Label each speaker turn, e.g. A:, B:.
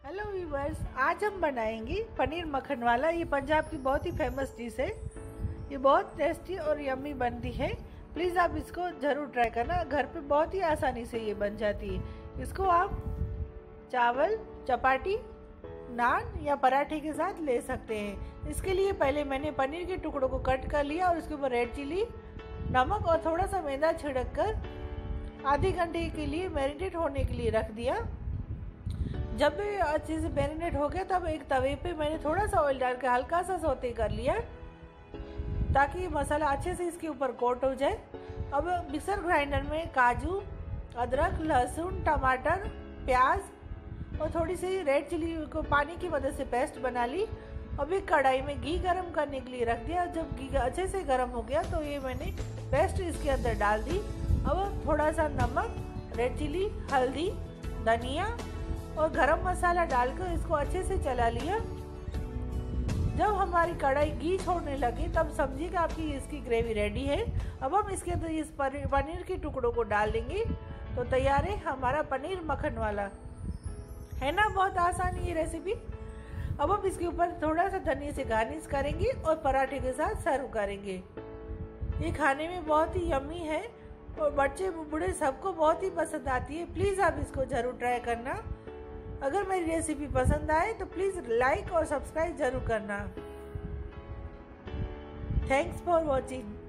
A: Hello viewers, आज हम बनाएंगे पनीर मक्खन वाला। ये पंजाब की बहुत ही फेमस डिश है। ये बहुत टेस्टी और यम्मी बनती है। प्लीज़ आप इसको ज़रूर ट्राई करना। घर पे बहुत ही आसानी से ये बन जाती है। इसको आप चावल, चपाती, नान या पराठे के साथ ले सकते हैं। इसके लिए पहले मैंने पनीर के टुकड़ों को कट कर लिया और उसके ऊपर रेड चिली, नमक और थोड़ा सा मैदा छिड़क कर आधे घंटे के लिए मैरिनेट होने के लिए रख दिया। जब भी अच्छे से मैरिनेट हो गया तब एक तवे पे मैंने थोड़ा सा ऑयल डाल के हल्का सा सौते कर लिया ताकि मसाला अच्छे से इसके ऊपर कोट हो जाए। अब मिक्सर ग्राइंडर में काजू, अदरक, लहसुन, टमाटर, प्याज और थोड़ी सी रेड चिली को पानी की मदद से पेस्ट बना ली। अब एक कढ़ाई में घी गरम करने के लिए रख दिया। जब घी अच्छे से गरम हो गया तो ये मैंने पेस्ट इसके अंदर डाल दी। अब थोड़ा सा नमक, रेड चिली, हल्दी, धनिया और गरम मसाला डालकर इसको अच्छे से चला लिया। जब हमारी कढ़ाई घी छोड़ने लगी तब समझिए कि आपकी इसकी ग्रेवी रेडी है। अब हम इसके अंदर इस पनीर के टुकड़ों को डाल देंगे तो तैयार है हमारा पनीर मक्खन वाला। है ना, बहुत आसान ये रेसिपी। अब हम इसके ऊपर थोड़ा सा धनिया से गार्निश करेंगे और पराठे के साथ सर्व करेंगे। ये खाने में बहुत ही यम्मी है और बच्चे बूढ़े सबको बहुत ही पसंद आती है। प्लीज़ आप इसको ज़रूर ट्राई करना। अगर मेरी रेसिपी पसंद आए तो प्लीज़ लाइक और सब्सक्राइब जरूर करना। Thanks for watching.